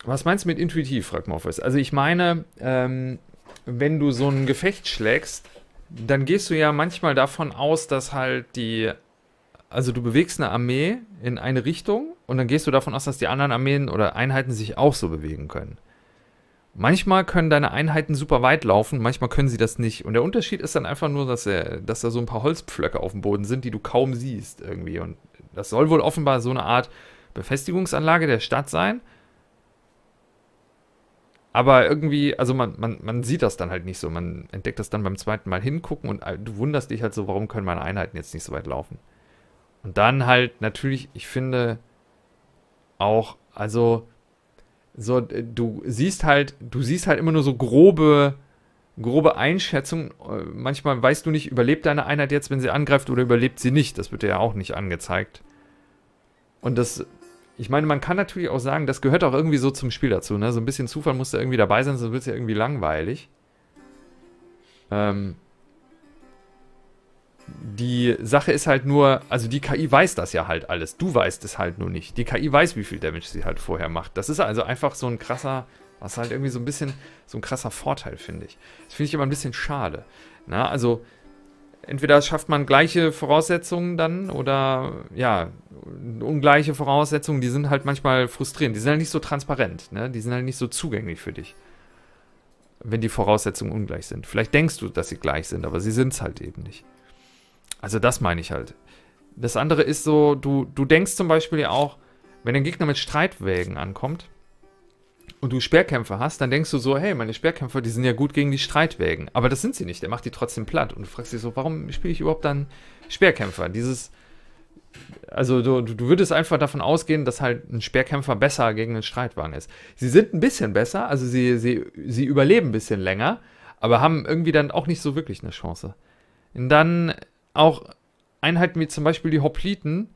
Was meinst du mit intuitiv, fragt Morpheus. Also ich meine, wenn du so ein Gefecht schlägst, dann gehst du ja manchmal davon aus, dass halt also du bewegst eine Armee in eine Richtung und dann gehst du davon aus, dass die anderen Armeen oder Einheiten sich auch so bewegen können. Manchmal können deine Einheiten super weit laufen, manchmal können sie das nicht. Und der Unterschied ist dann einfach nur, dass da so ein paar Holzpflöcke auf dem Boden sind, die du kaum siehst irgendwie. Und das soll wohl offenbar so eine Art Befestigungsanlage der Stadt sein. Aber irgendwie, also man sieht das dann halt nicht so. Man entdeckt das dann beim zweiten Mal hingucken und du wunderst dich halt so, warum können meine Einheiten jetzt nicht so weit laufen. Und dann halt natürlich, ich finde auch, also so, du siehst halt immer nur so grobe Einschätzungen. Manchmal weißt du nicht, überlebt deine Einheit jetzt, wenn sie angreift, oder überlebt sie nicht. Das wird dir ja auch nicht angezeigt. Und ich meine, man kann natürlich auch sagen, das gehört auch irgendwie so zum Spiel dazu, ne? So ein bisschen Zufall muss da irgendwie dabei sein, sonst wird es ja irgendwie langweilig. Die Sache ist halt nur, also die KI weiß das ja halt alles. Du weißt es halt nur nicht. Die KI weiß, wie viel Damage sie halt vorher macht. Das ist also einfach so ein krasser, was halt irgendwie so ein bisschen, so ein krasser Vorteil, finde ich. Das finde ich aber ein bisschen schade. Na, also, entweder schafft man gleiche Voraussetzungen dann oder, ja, ungleiche Voraussetzungen, die sind halt manchmal frustrierend. Die sind halt nicht so transparent, ne? Die sind halt nicht so zugänglich für dich. Wenn die Voraussetzungen ungleich sind. Vielleicht denkst du, dass sie gleich sind, aber sie sind es halt eben nicht. Also das meine ich halt. Das andere ist so, du denkst zum Beispiel ja auch, wenn ein Gegner mit Streitwägen ankommt und du Speerkämpfer hast, dann denkst du so, hey, meine Speerkämpfer, die sind ja gut gegen die Streitwägen. Aber das sind sie nicht, der macht die trotzdem platt. Und du fragst dich so, warum spiele ich überhaupt dann Speerkämpfer? Also du würdest einfach davon ausgehen, dass halt ein Speerkämpfer besser gegen einen Streitwagen ist. Sie sind ein bisschen besser, also sie überleben ein bisschen länger, aber haben irgendwie dann auch nicht so wirklich eine Chance. Und dann auch Einheiten wie zum Beispiel die Hopliten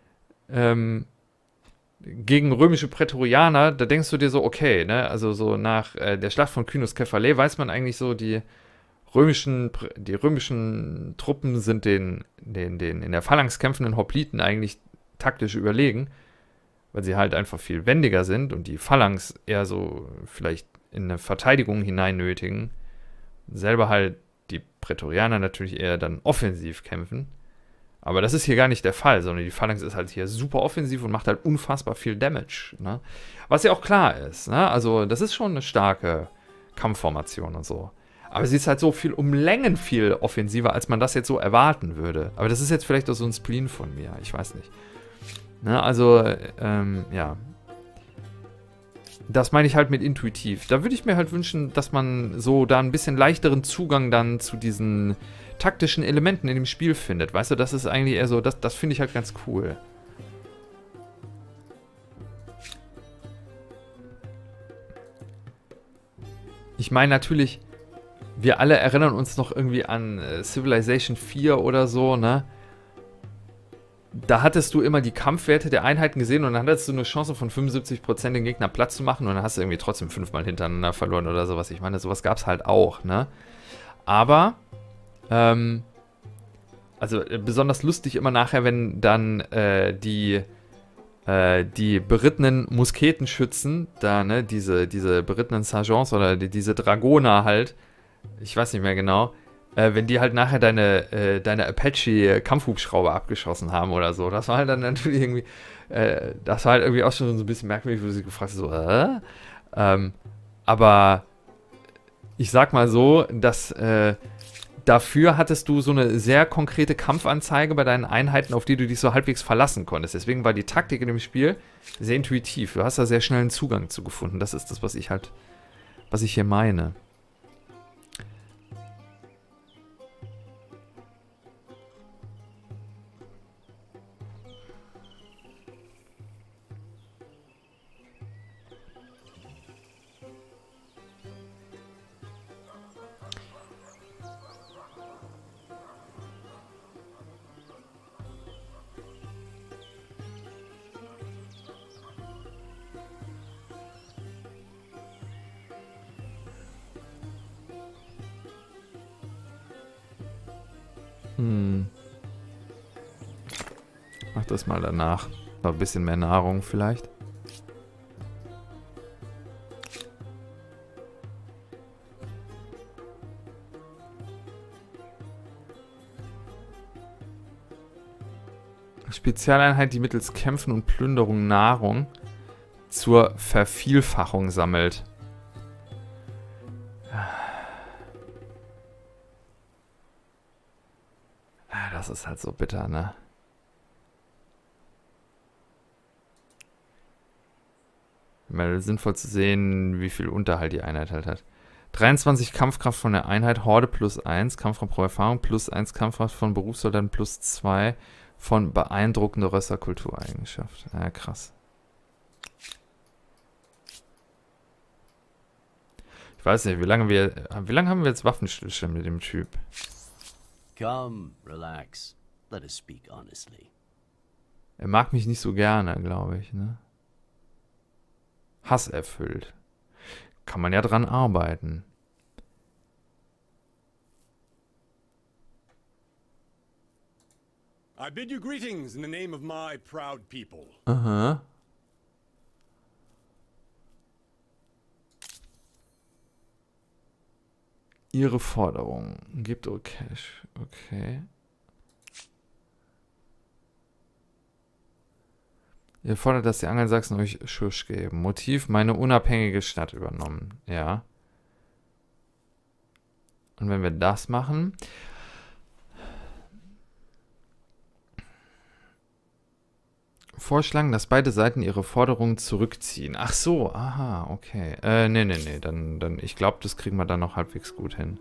gegen römische Prätorianer, da denkst du dir so, okay, ne, also so nach der Schlacht von Cynus Kephalä weiß man eigentlich so, die römischen Truppen sind den in der Phalanx kämpfenden Hopliten eigentlich taktisch überlegen, weil sie halt einfach viel wendiger sind und die Phalanx eher so vielleicht in eine Verteidigung hinein nötigen. Selber halt die Prätorianer natürlich eher dann offensiv kämpfen. Aber das ist hier gar nicht der Fall, sondern die Phalanx ist halt hier super offensiv und macht halt unfassbar viel Damage. Ne? Was ja auch klar ist. Ne? Also das ist schon eine starke Kampfformation und so. Aber sie ist halt so viel um Längen viel offensiver, als man das jetzt so erwarten würde. Aber das ist jetzt vielleicht auch so ein Spleen von mir. Ich weiß nicht. Ne? Also, ja. Das meine ich halt mit intuitiv. Da würde ich mir halt wünschen, dass man so da ein bisschen leichteren Zugang dann zu diesen taktischen Elementen in dem Spiel findet. Weißt du, das ist eigentlich eher so, das finde ich halt ganz cool. Ich meine natürlich, wir alle erinnern uns noch irgendwie an Civilization 4 oder so, ne? Da hattest du immer die Kampfwerte der Einheiten gesehen und dann hattest du eine Chance von 75% den Gegner platt zu machen und dann hast du irgendwie trotzdem 5-mal hintereinander verloren oder sowas. Ich meine, sowas gab es halt auch, ne? Aber, also besonders lustig immer nachher, wenn dann die berittenen Musketenschützen, da, ne, diese berittenen Sergeants oder diese Dragoner halt, ich weiß nicht mehr genau, wenn die halt nachher deine Apache-Kampfhubschrauber abgeschossen haben oder so. Das war halt dann natürlich irgendwie, das war halt irgendwie auch schon so ein bisschen merkwürdig, wo du sich gefragt hast, so, aber ich sag mal so, dass dafür hattest du so eine sehr konkrete Kampfanzeige bei deinen Einheiten, auf die du dich so halbwegs verlassen konntest. Deswegen war die Taktik in dem Spiel sehr intuitiv. Du hast da sehr schnell einen Zugang zu gefunden. Das ist das, was ich hier meine. Mach das mal danach. Noch ein bisschen mehr Nahrung vielleicht. Spezialeinheit, die mittels Kämpfen und Plünderung Nahrung zur Vervielfachung sammelt. Das ist halt so bitter, ne? Mal sinnvoll zu sehen, wie viel Unterhalt die Einheit halt hat. 23 Kampfkraft von der Einheit, Horde +1, Kampfkraft pro Erfahrung, +1 Kampfkraft von Berufssoldaten, +2 von beeindruckender Rösserkultureigenschaft. Ja, krass. Ich weiß nicht, wie lange haben wir jetzt Waffenstillstand mit dem Typ? Come, relax. Let us speak honestly. Er mag mich nicht so gerne, glaube ich, ne? Hass erfüllt. Kann man ja dran arbeiten. I bid you greetings in the name of my proud people. Aha. Ihre Forderung. Gibt Cash. Okay. Ihr fordert, dass die Angelsachsen euch Schusch geben. Motiv, meine unabhängige Stadt übernommen. Ja. Und wenn wir das machen... Vorschlagen, dass beide Seiten ihre Forderungen zurückziehen. Ach so, aha, okay. Nee. Dann, ich glaube, das kriegen wir dann noch halbwegs gut hin.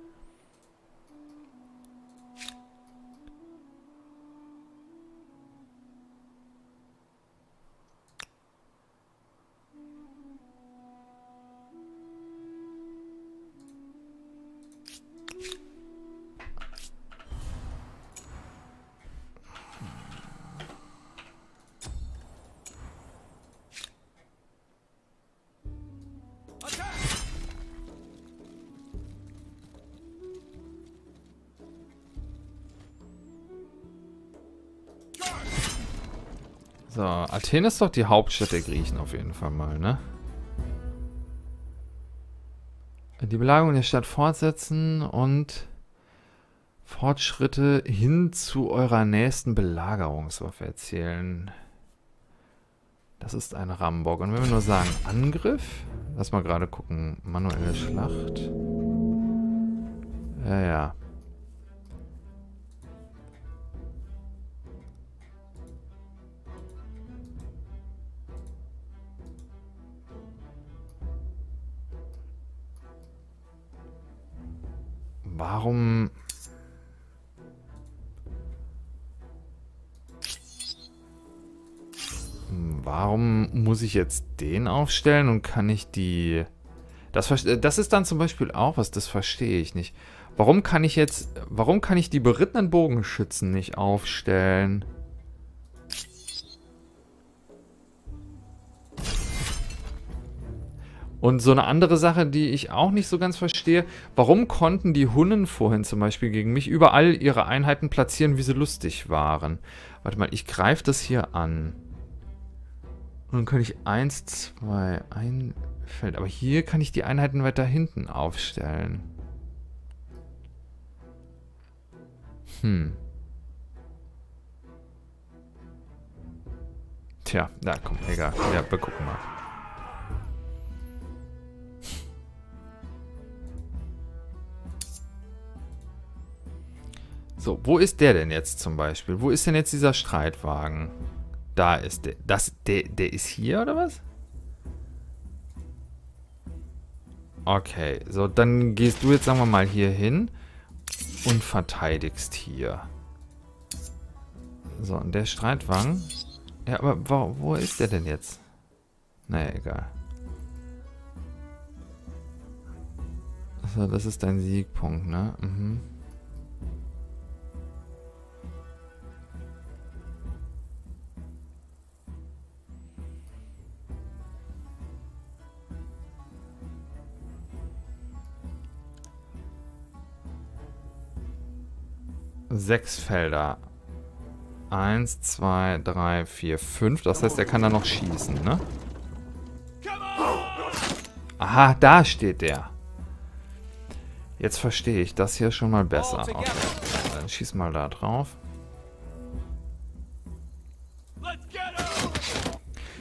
So, Athen ist doch die Hauptstadt der Griechen auf jeden Fall mal, ne? Die Belagerung der Stadt fortsetzen und Fortschritte hin zu eurer nächsten Belagerungswaffe erzählen. Das ist ein Rambock. Und wenn wir nur sagen Angriff, lass mal gerade gucken, manuelle Schlacht. Ja. Warum muss ich jetzt den aufstellen und kann ich die... Das ist dann zum Beispiel auch was, das verstehe ich nicht. Warum kann ich die berittenen Bogenschützen nicht aufstellen? Und so eine andere Sache, die ich auch nicht so ganz verstehe, warum konnten die Hunnen vorhin zum Beispiel gegen mich überall ihre Einheiten platzieren, wie sie lustig waren? Warte mal, ich greife das hier an. Und dann kann ich 1, 2, ein Feld. Aber hier kann ich die Einheiten weiter hinten aufstellen. Tja, na komm, egal. Ja, wir gucken mal. So, wo ist der denn jetzt zum Beispiel? Wo ist denn jetzt dieser Streitwagen? Da ist der. Der ist hier, oder was? Okay, so, dann gehst du jetzt, sagen wir mal, hier hin und verteidigst hier. So, und der Streitwagen... Ja, aber wo ist der denn jetzt? Naja, egal. So, das ist dein Siegpunkt, ne? Mhm. Sechs Felder. 1, 2, 3, 4, 5. Das heißt, er kann da noch schießen, ne? Aha, da steht der. Jetzt verstehe ich das hier schon mal besser. Okay, dann schieß mal da drauf.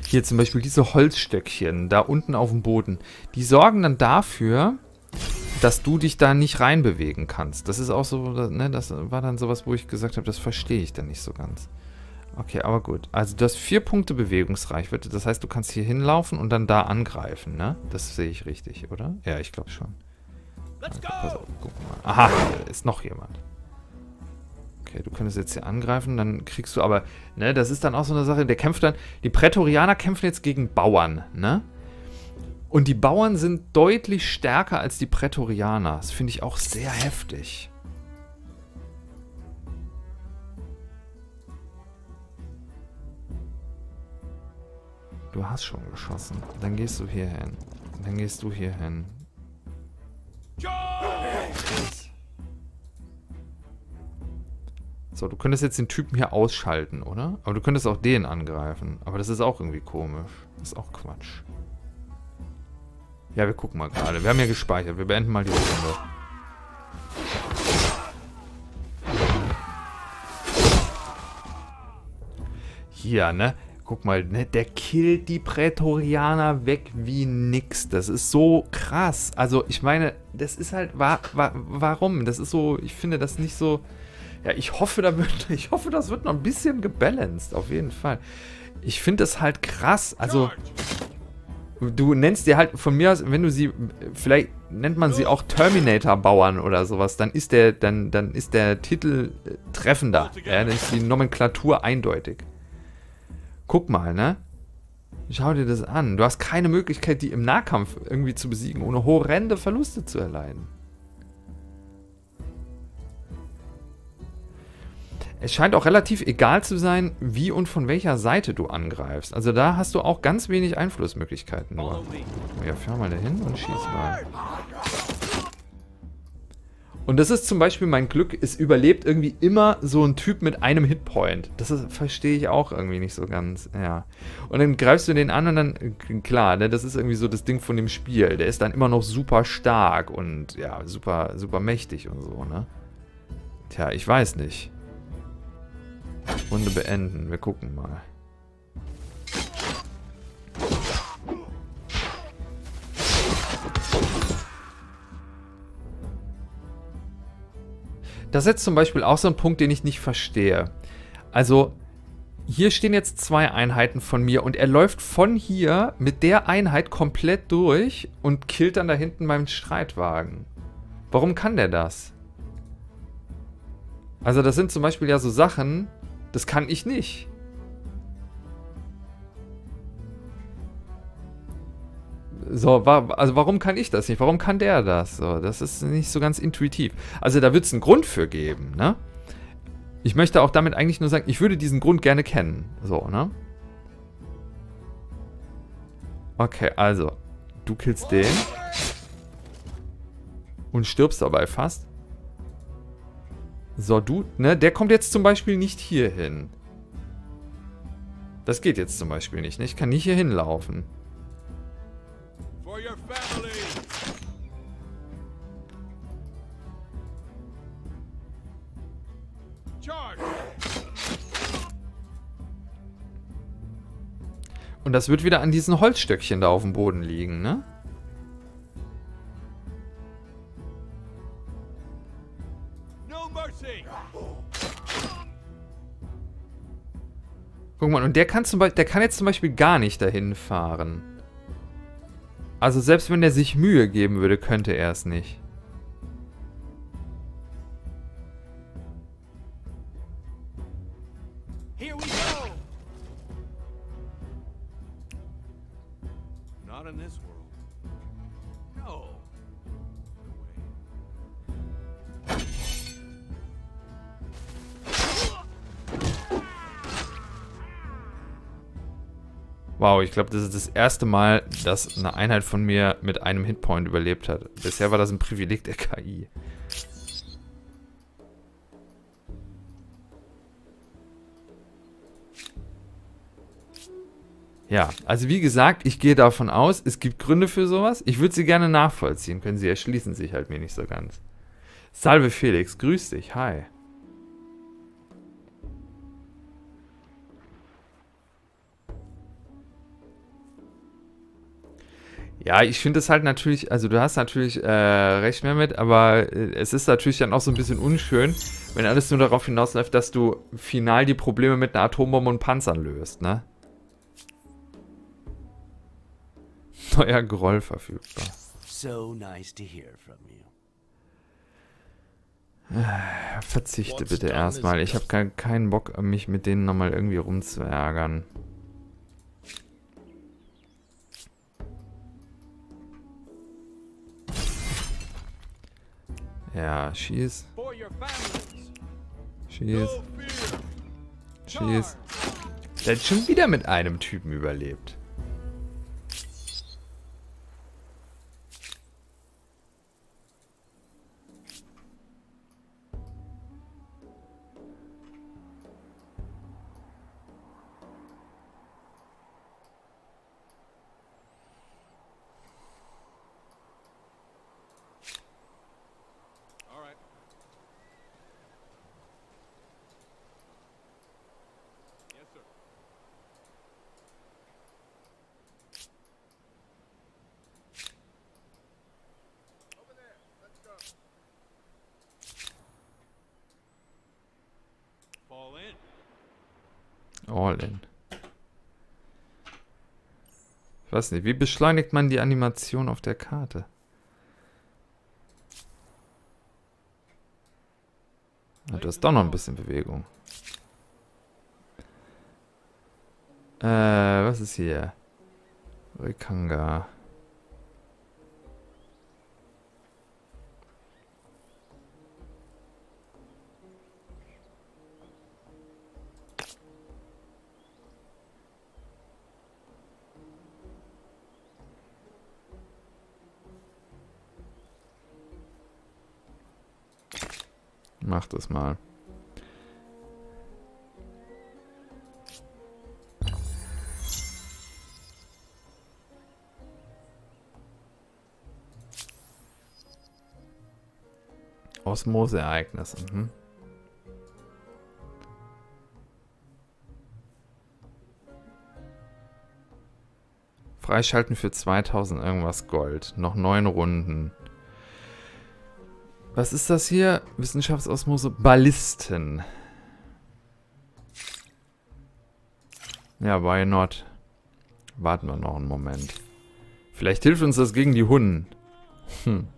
Hier zum Beispiel diese Holzstöckchen da unten auf dem Boden. Die sorgen dann dafür, dass du dich da nicht reinbewegen kannst. Das ist auch so, ne, das war dann sowas, wo ich gesagt habe, das verstehe ich dann nicht so ganz. Okay, aber gut. Also du hast 4 Punkte Bewegungsreichweite. Das heißt, du kannst hier hinlaufen und dann da angreifen, ne? Das sehe ich richtig, oder? Ja, ich glaube schon. Also, pass auf, guck mal. Aha, da ist noch jemand. Okay, du könntest jetzt hier angreifen, dann kriegst du aber, ne, das ist dann auch so eine Sache, der kämpft dann, die Prätorianer kämpfen jetzt gegen Bauern, ne? Und die Bauern sind deutlich stärker als die Prätorianer. Das finde ich auch sehr heftig. Du hast schon geschossen. Dann gehst du hier hin. Dann gehst du hier hin. So, du könntest jetzt den Typen hier ausschalten, oder? Aber du könntest auch den angreifen. Aber das ist auch irgendwie komisch. Das ist auch Quatsch. Ja, wir gucken mal gerade. Wir haben ja gespeichert. Wir beenden mal die Runde. Hier, ne? Guck mal, ne? Der killt die Prätorianer weg wie nix. Das ist so krass. Also, ich meine, das ist halt... warum? Das ist so... Ich finde das nicht so... Ja, ich hoffe, das wird noch ein bisschen gebalanced. Auf jeden Fall. Ich finde das halt krass. Also... Du nennst dir halt von mir aus, wenn du sie, vielleicht nennt man sie auch Terminator-Bauern oder sowas, dann ist der Titel treffender. Ja, dann ist die Nomenklatur eindeutig. Guck mal, ne? Schau dir das an. Du hast keine Möglichkeit, die im Nahkampf irgendwie zu besiegen, ohne horrende Verluste zu erleiden. Es scheint auch relativ egal zu sein, wie und von welcher Seite du angreifst. Also da hast du auch ganz wenig Einflussmöglichkeiten nur. Ja, fahr mal dahin und schieß mal. Und das ist zum Beispiel mein Glück, es überlebt irgendwie immer so ein Typ mit einem Hitpoint. Das verstehe ich auch irgendwie nicht so ganz, ja. Und dann greifst du den an und dann, klar, ne, das ist irgendwie so das Ding von dem Spiel. Der ist dann immer noch super stark und ja, super, super mächtig und so, ne. Tja, ich weiß nicht. Runde beenden. Wir gucken mal. Das ist jetzt zum Beispiel auch so ein Punkt, den ich nicht verstehe. Also, hier stehen jetzt 2 Einheiten von mir und er läuft von hier mit der Einheit komplett durch und killt dann da hinten meinen Streitwagen. Warum kann der das? Also, das sind zum Beispiel ja so Sachen... Das kann ich nicht. So, also warum kann ich das nicht? Warum kann der das? So, das ist nicht so ganz intuitiv. Also da wird es einen Grund für geben, ne? Ich möchte auch damit eigentlich nur sagen, ich würde diesen Grund gerne kennen. So, ne? Okay, also, du killst den. Und stirbst dabei fast. So, du, ne, der kommt jetzt zum Beispiel nicht hier hin. Das geht jetzt zum Beispiel nicht, ne? Ich kann nicht hier hinlaufen. For your family. Charge. Und das wird wieder an diesen Holzstöckchen da auf dem Boden liegen, ne? Guck mal, und der kann jetzt zum Beispiel gar nicht dahin fahren. Also selbst wenn der sich Mühe geben würde, könnte er es nicht. Here we go. Not in this world. No. Wow, ich glaube, das ist das erste Mal, dass eine Einheit von mir mit einem Hitpoint überlebt hat. Bisher war das ein Privileg der KI. Ja, also wie gesagt, ich gehe davon aus, es gibt Gründe für sowas. Ich würde sie gerne nachvollziehen, können sie erschließen sich halt mir nicht so ganz. Salve Felix, grüß dich, hi. Ja, ich finde es halt natürlich, also du hast natürlich recht mehr mit, aber es ist natürlich dann auch so ein bisschen unschön, wenn alles nur darauf hinausläuft, dass du final die Probleme mit einer Atombombe und Panzern löst, ne? Neuer Groll verfügbar. So nice to hear from you. Verzichte bitte erstmal. Ich habe keinen Bock, mich mit denen nochmal irgendwie rumzuärgern. Ja, schieß. For your families. Schieß. No fear. Schieß. Der hat schon wieder mit einem Typen überlebt. All right. Yes, sir. Over there. Let's go. Fall in. All in. Ich weiß nicht, wie beschleunigt man die Animation auf der Karte? Ah, du hast doch noch ein bisschen Bewegung. Was ist hier? Rikanga. Mach das mal. Osmoseereignis. Mhm. Freischalten für 2000 irgendwas Gold. Noch 9 Runden. Was ist das hier? Wissenschaftsosmose. Ballisten. Ja, why not? Warten wir noch einen Moment. Vielleicht hilft uns das gegen die Hunden. Hm.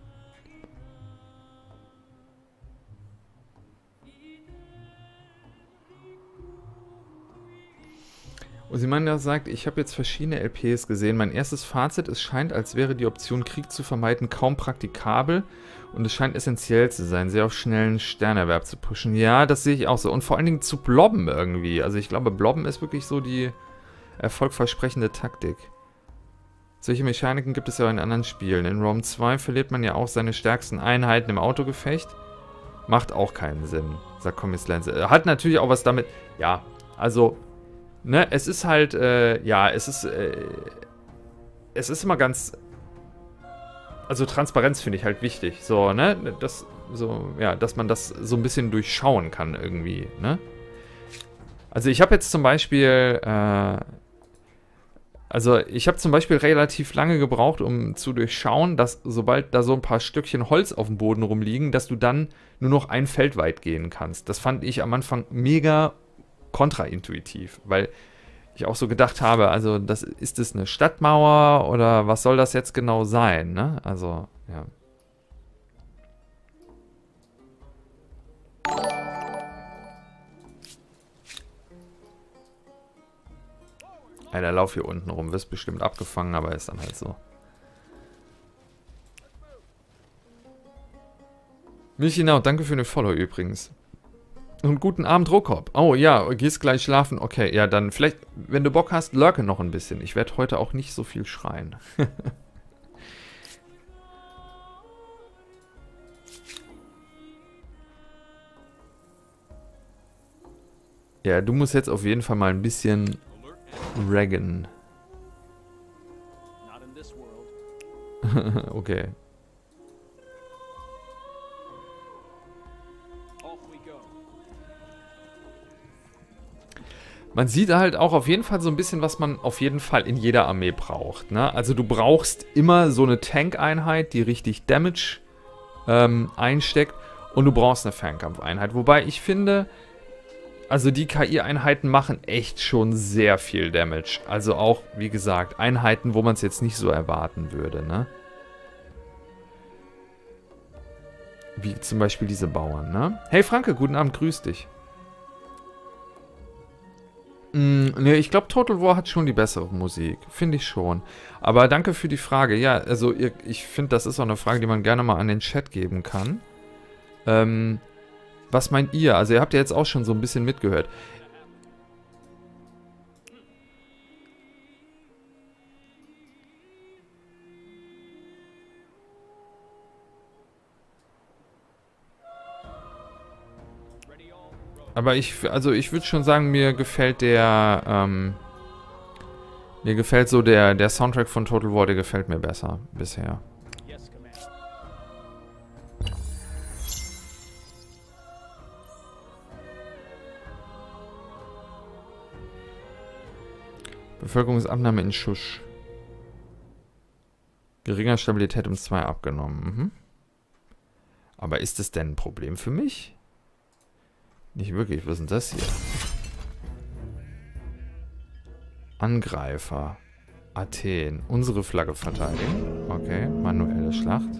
Ozymandias sagt, ich habe jetzt verschiedene LPs gesehen. Mein erstes Fazit, es scheint, als wäre die Option Krieg zu vermeiden kaum praktikabel und es scheint essentiell zu sein, sehr auf schnellen Sternerwerb zu pushen. Ja, das sehe ich auch so. Und vor allen Dingen zu blobben irgendwie. Also ich glaube, blobben ist wirklich so die erfolgversprechende Taktik. Solche Mechaniken gibt es ja auch in anderen Spielen. In Rome 2 verliert man ja auch seine stärksten Einheiten im Autogefecht. Macht auch keinen Sinn, sagt Commis Lenze. Hat natürlich auch was damit... Ja, also... Ne, es ist halt, ja, es ist immer ganz, also Transparenz finde ich halt wichtig, so, ne, das, so, ja, dass man das so ein bisschen durchschauen kann irgendwie, ne. Also ich habe jetzt zum Beispiel, relativ lange gebraucht, um zu durchschauen, dass sobald da so ein paar Stückchen Holz auf dem Boden rumliegen, dass du dann nur noch ein Feld weit gehen kannst. Das fand ich am Anfang mega kontraintuitiv, weil ich auch so gedacht habe, also ist das eine Stadtmauer oder was soll das jetzt genau sein, ne? Also, ja. Der Lauf hier unten rum, wirst bestimmt abgefangen, aber ist dann halt so. Michinau, danke für den Follow übrigens. Und guten Abend, Rokorb. Oh ja, gehst gleich schlafen. Okay, ja, dann vielleicht, wenn du Bock hast, lurke noch ein bisschen. Ich werde heute auch nicht so viel schreien. Ja, du musst jetzt auf jeden Fall mal ein bisschen raggen. Not in this world. Okay. man sieht halt auch auf jeden Fall so ein bisschen, was man auf jeden Fall in jeder Armee braucht. Ne? Also du brauchst immer so eine Tank-Einheit, die richtig Damage einsteckt. Und du brauchst eine Fernkampfeinheit. Wobei ich finde, also die KI-Einheiten machen echt schon sehr viel Damage. Also auch, wie gesagt, Einheiten, wo man es jetzt nicht so erwarten würde, ne? Wie zum Beispiel diese Bauern, ne? Hey Franke, guten Abend, grüß dich. Ne, ich glaube, Total War hat schon die bessere Musik. Finde ich schon. Aber danke für die Frage. Ja, also ich finde, das ist auch eine Frage, die man gerne mal an den Chat geben kann. Was meint ihr? Also ihr habt ja jetzt auch schon so ein bisschen mitgehört. Aber ich würde schon sagen, mir gefällt mir gefällt so der Soundtrack von Total War, der gefällt mir besser bisher. Bevölkerungsabnahme in Schusch. Geringer Stabilität um 2 abgenommen. Mhm. Aber ist das denn ein Problem für mich? Nicht wirklich. Was ist denn das hier? Angreifer. Athen. Unsere Flagge verteidigen. Okay. Manuelle Schlacht.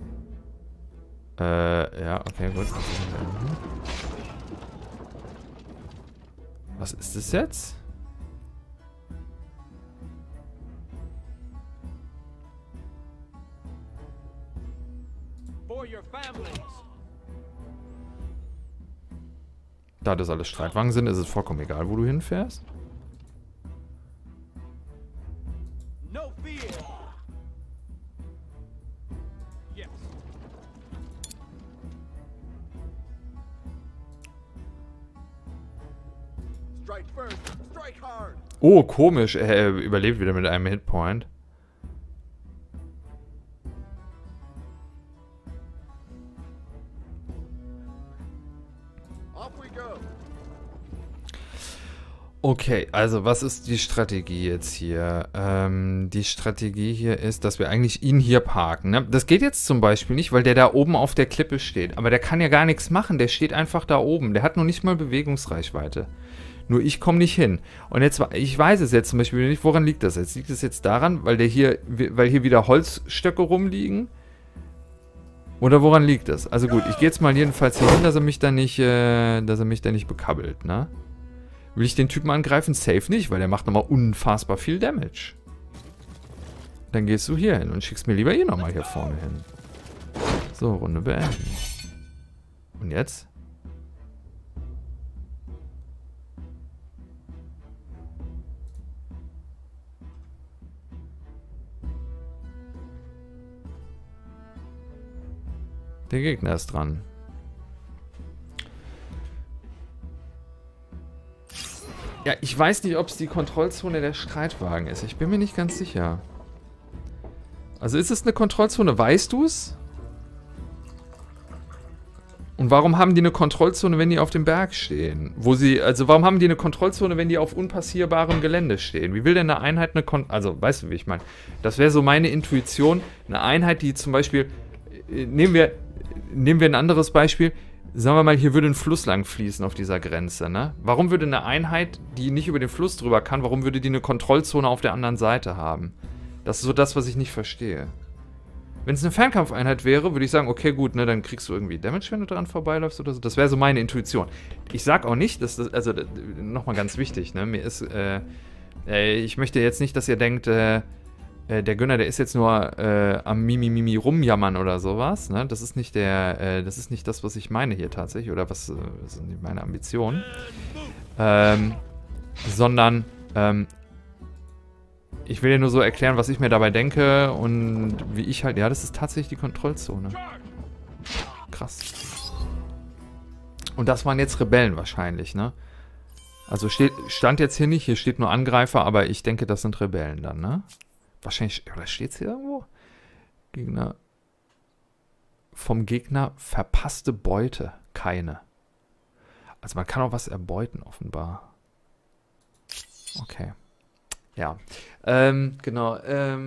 Ja, okay, gut. Was ist das jetzt? Da das alles Streitwagen sind, ist es vollkommen egal, wo du hinfährst. No fear. Yes. Strike first. Strike hard. Oh, komisch. Er überlebt wieder mit einem Hitpoint. Off we go. Okay, also was ist die Strategie jetzt hier? Die Strategie hier ist, dass wir eigentlich ihn hier parken. Ne? Das geht jetzt zum Beispiel nicht, weil der da oben auf der Klippe steht. Aber der kann ja gar nichts machen. Der steht einfach da oben. Der hat noch nicht mal Bewegungsreichweite. Nur ich komme nicht hin. Und jetzt, ich weiß es jetzt zum Beispiel nicht, woran liegt das jetzt? Liegt es jetzt daran, weil hier wieder Holzstöcke rumliegen? Oder woran liegt das? Also gut, ich gehe jetzt mal jedenfalls hier hin, dass er mich da nicht bekabbelt, ne? Will ich den Typen angreifen? Safe nicht, weil der macht nochmal unfassbar viel Damage. Dann gehst du hier hin und schickst mir lieber ihn nochmal hier vorne hin. So, Runde beenden. Und jetzt? Der Gegner ist dran. Ja, ich weiß nicht, ob es die Kontrollzone der Streitwagen ist. Ich bin mir nicht ganz sicher. Also ist es eine Kontrollzone? Weißt du es? Und warum haben die eine Kontrollzone, wenn die auf dem Berg stehen? Warum haben die eine Kontrollzone, wenn die auf unpassierbarem Gelände stehen? Wie will denn eine Einheit eine Also, weißt du, wie ich meine? Das wäre so meine Intuition. Eine Einheit, die zum Beispiel... Nehmen wir ein anderes Beispiel. Sagen wir mal, hier würde ein Fluss lang fließen auf dieser Grenze, ne? Warum würde eine Einheit, die nicht über den Fluss drüber kann, warum würde die eine Kontrollzone auf der anderen Seite haben? Das ist so das, was ich nicht verstehe. Wenn es eine Fernkampfeinheit wäre, würde ich sagen, okay, gut, ne, dann kriegst du irgendwie Damage, wenn du dran vorbeiläufst oder so. Das wäre so meine Intuition. Ich sag auch nicht, dass das, also, nochmal ganz wichtig, ne, mir ist, ich möchte jetzt nicht, dass ihr denkt, der Gönner, der ist jetzt nur am Mimimi rumjammern oder sowas, ne? Das ist nicht das ist nicht das, was ich meine hier tatsächlich, oder was sind nicht meine Ambitionen. Sondern, ich will dir nur so erklären, was ich mir dabei denke und wie ich halt, ja, das ist tatsächlich die Kontrollzone. Krass. Und das waren jetzt Rebellen wahrscheinlich, ne? Also stand jetzt hier nicht, hier steht nur Angreifer, aber ich denke, das sind Rebellen dann, ne? Wahrscheinlich, oder steht es hier irgendwo? Gegner. Vom Gegner verpasste Beute. Keine. Also man kann auch was erbeuten, offenbar. Okay. Ja. Genau.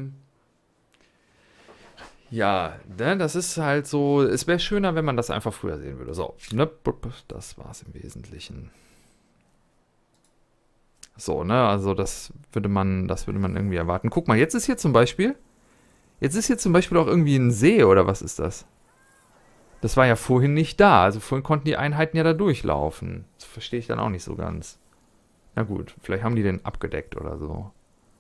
Ja, ne, das ist halt so, es wäre schöner, wenn man das einfach früher sehen würde. So, ne, das war's im Wesentlichen. So, ne, also das würde man irgendwie erwarten. Guck mal, jetzt ist hier zum Beispiel auch irgendwie ein See, oder was ist das? Das war ja vorhin nicht da, also vorhin konnten die Einheiten ja da durchlaufen. Das verstehe ich dann auch nicht so ganz. Na gut, vielleicht haben die den abgedeckt oder so.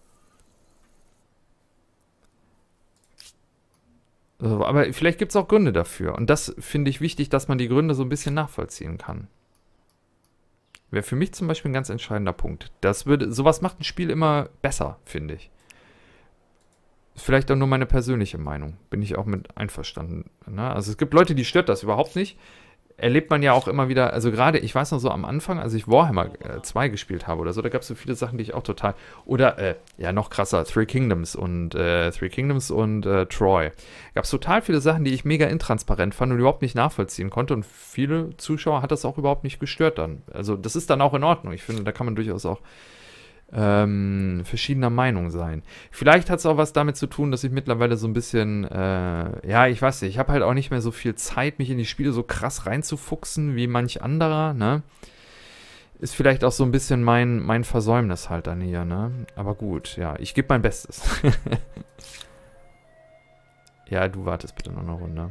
So, aber vielleicht gibt es auch Gründe dafür. Und das finde ich wichtig, dass man die Gründe so ein bisschen nachvollziehen kann. Wäre für mich zum Beispiel ein ganz entscheidender Punkt. Sowas macht ein Spiel immer besser, finde ich. Vielleicht auch nur meine persönliche Meinung. Bin ich auch mit einverstanden. Ne? Also es gibt Leute, die stört das überhaupt nicht. Erlebt man ja auch immer wieder, also gerade, ich weiß noch so am Anfang, als ich Warhammer 2 gespielt habe oder so, da gab es so viele Sachen, die ich auch total, oder, ja, noch krasser, Three Kingdoms und Troy. Gab es total viele Sachen, die ich mega intransparent fand und überhaupt nicht nachvollziehen konnte und viele Zuschauer hat das auch überhaupt nicht gestört dann. Also das ist dann auch in Ordnung. Ich finde, da kann man durchaus auch verschiedener Meinung sein. Vielleicht hat es auch was damit zu tun, dass ich mittlerweile so ein bisschen, ja, ich weiß nicht, ich habe halt auch nicht mehr so viel Zeit, mich in die Spiele so krass reinzufuchsen wie manch anderer, ne? Ist vielleicht auch so ein bisschen mein Versäumnis halt dann hier, ne? Aber gut, ja, ich gebe mein Bestes. Ja, du wartest bitte noch eine Runde.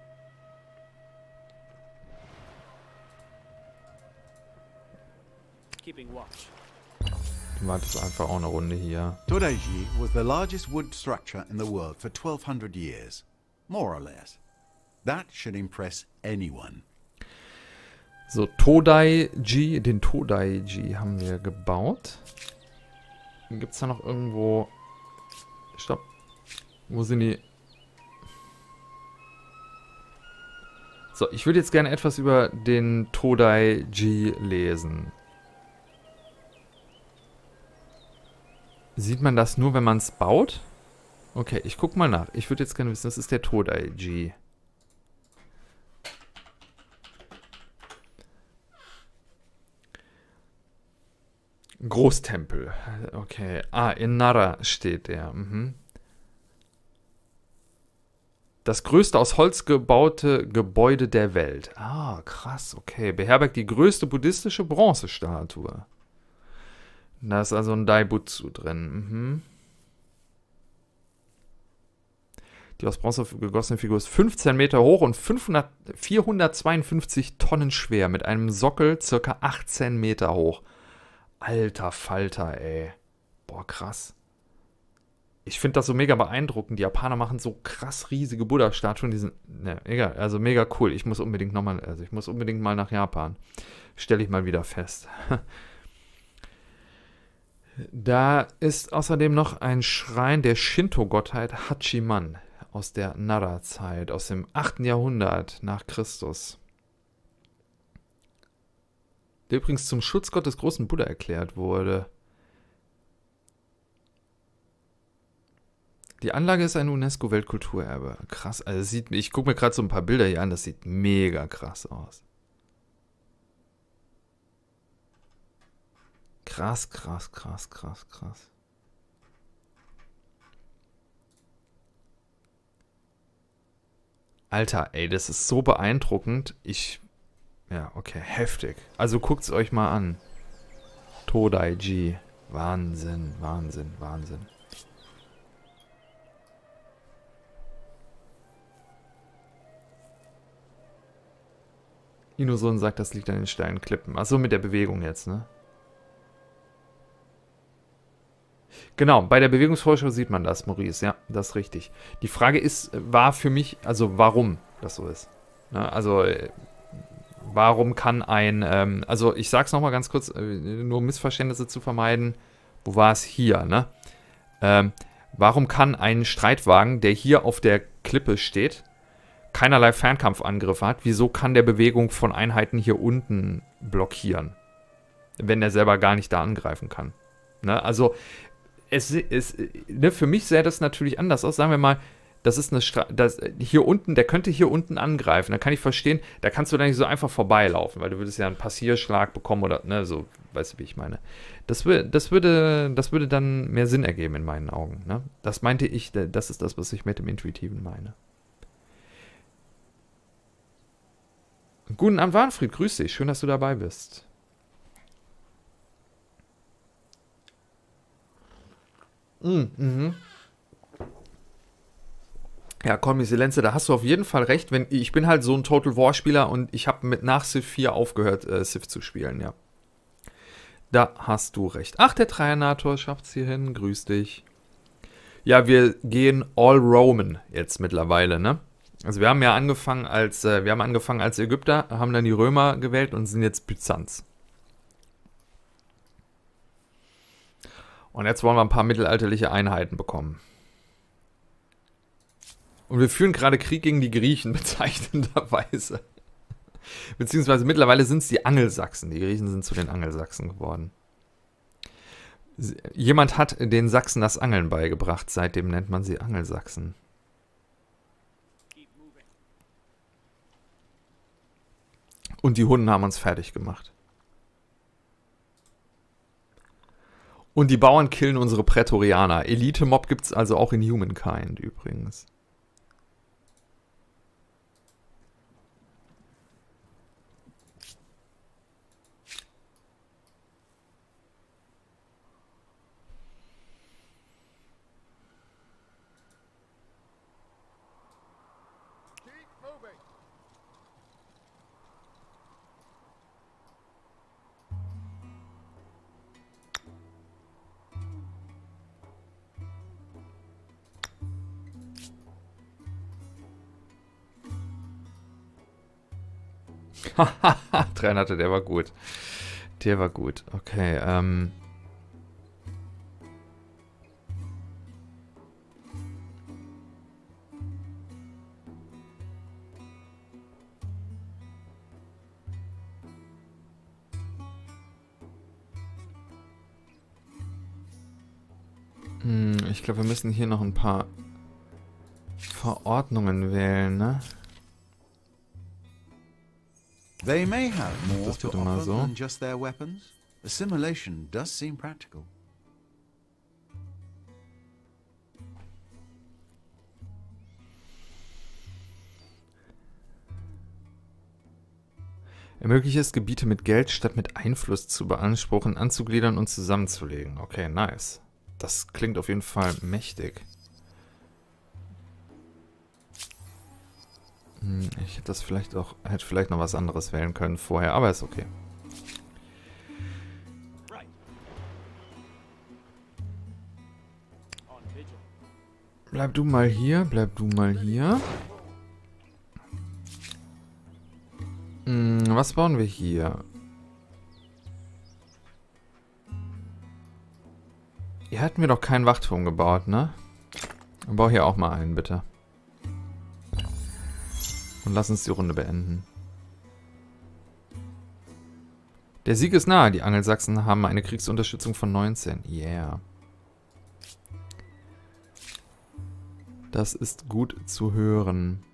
Keeping watch. Du wartest einfach auch eine Runde hier. Todaiji was the largest wood structure in the world for 1200 years, more or less. That should impress anyone. So, den Todaiji haben wir gebaut. Gibt es da noch irgendwo... Stopp. Wo sind die... So, ich würde jetzt gerne etwas über den Todaiji lesen. Sieht man das nur, wenn man es baut? Okay, ich guck mal nach. Ich würde jetzt gerne wissen, das ist der Todaiji. Großtempel. Okay. Ah, in Nara steht der. Mhm. Das größte aus Holz gebaute Gebäude der Welt. Ah, krass. Okay. Beherbergt die größte buddhistische Bronzestatue. Da ist also ein Daibutsu drin. Mhm. Die aus Bronze gegossene Figur ist 15 Meter hoch und 452 Tonnen schwer. Mit einem Sockel circa 18 Meter hoch. Alter Falter, ey. Boah, krass. Ich finde das so mega beeindruckend. Die Japaner machen so krass riesige Buddha-Statuen. Die sind, ne, egal, also mega cool. Ich muss unbedingt mal nach Japan. Stelle ich mal wieder fest. Da ist außerdem noch ein Schrein der Shinto-Gottheit Hachiman aus der Nara-Zeit, aus dem 8. Jahrhundert nach Christus. Der übrigens zum Schutzgott des großen Buddha erklärt wurde. Die Anlage ist ein UNESCO-Weltkulturerbe. Krass, also ich gucke mir gerade so ein paar Bilder hier an, das sieht mega krass aus. Krass, krass, krass, krass, krass. Alter, ey, das ist so beeindruckend. Ja, okay, heftig. Also guckt's euch mal an. Todaiji. Wahnsinn, Wahnsinn, Wahnsinn. Inoson sagt, das liegt an den steilen Klippen. Achso, mit der Bewegung jetzt, ne? Genau, bei der Bewegungsvorschau sieht man das, Maurice. Ja, das ist richtig. Die Frage war für mich, also warum das so ist. Ne? Also, warum kann also ich sag's nochmal ganz kurz, nur um Missverständnisse zu vermeiden. Wo war es hier, ne? Warum kann ein Streitwagen, der hier auf der Klippe steht, keinerlei Fernkampfangriffe hat? Wieso kann der Bewegung von Einheiten hier unten blockieren? Wenn er selber gar nicht da angreifen kann. Ne? Also, für mich sähe das natürlich anders aus. Sagen wir mal, Das ist eine hier unten, der könnte hier unten angreifen. Da kann ich verstehen, da kannst du dann nicht so einfach vorbeilaufen, weil du würdest ja einen Passierschlag bekommen oder, ne, so, weißt du, wie ich meine. Das würde dann mehr Sinn ergeben in meinen Augen, ne? Das meinte ich, das ist das, was ich mit dem Intuitiven meine. Guten Abend, Warnfried, grüß dich, schön, dass du dabei bist. Ja, Call Silenze, da hast du auf jeden Fall recht. Ich bin halt so ein Total War Spieler und ich habe nach Civ 4 aufgehört, Civ zu spielen, ja. Da hast du recht. Ach, der Trianator schafft's hier hin, grüß dich. Ja, wir gehen All Roman jetzt mittlerweile, ne? Also wir haben ja angefangen als Ägypter, haben dann die Römer gewählt und sind jetzt Byzanz. Und jetzt wollen wir ein paar mittelalterliche Einheiten bekommen. Und wir führen gerade Krieg gegen die Griechen, bezeichnenderweise. Beziehungsweise mittlerweile sind es die Angelsachsen. Die Griechen sind zu den Angelsachsen geworden. Jemand hat den Sachsen das Angeln beigebracht. Seitdem nennt man sie Angelsachsen. Und die Hunden haben uns fertig gemacht. Und die Bauern killen unsere Prätorianer. Elite-Mob gibt es also auch in Humankind übrigens. Keep moving. Hahaha, Trainer, der war gut. Der war gut. Okay, ich glaube, wir müssen hier noch ein paar Verordnungen wählen, ne? They may have more Das to bitte mal offer so. than just their weapons. Assimilation does seem practical. Ermöglicht es, Gebiete mit Geld statt mit Einfluss zu beanspruchen, anzugliedern und zusammenzulegen. Okay, nice. Das klingt auf jeden Fall mächtig. Ich hätte das vielleicht auch, hätte vielleicht noch was anderes wählen können vorher, aber ist okay. Right. On vigil. Bleib du mal hier, bleib du mal hier. Was bauen wir hier? Hier hatten wir doch keinen Wachturm gebaut, ne? Dann bau hier auch mal einen, bitte. Und lass uns die Runde beenden. Der Sieg ist nahe. Die Angelsachsen haben eine Kriegsunterstützung von 19. Yeah. Das ist gut zu hören.